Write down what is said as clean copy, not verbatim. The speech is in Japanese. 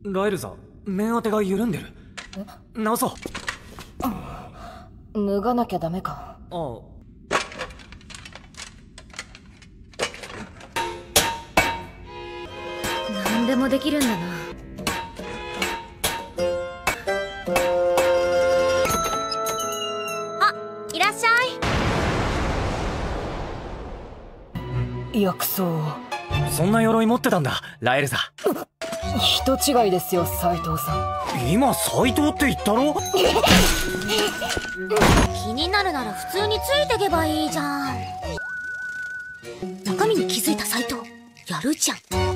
ラエルザ、面当てが緩んでる。直そう。 脱がなきゃダメか。 ああ。 何でもできるんだな。あ、いらっしゃい。薬草を。 そんな鎧持ってたんだ、ラエルザ。 人違いですよ、斉藤さん。今斉藤って言ったろ。 気になるなら普通についてけばいいじゃん。中身に気づいた斉藤、やるじゃん。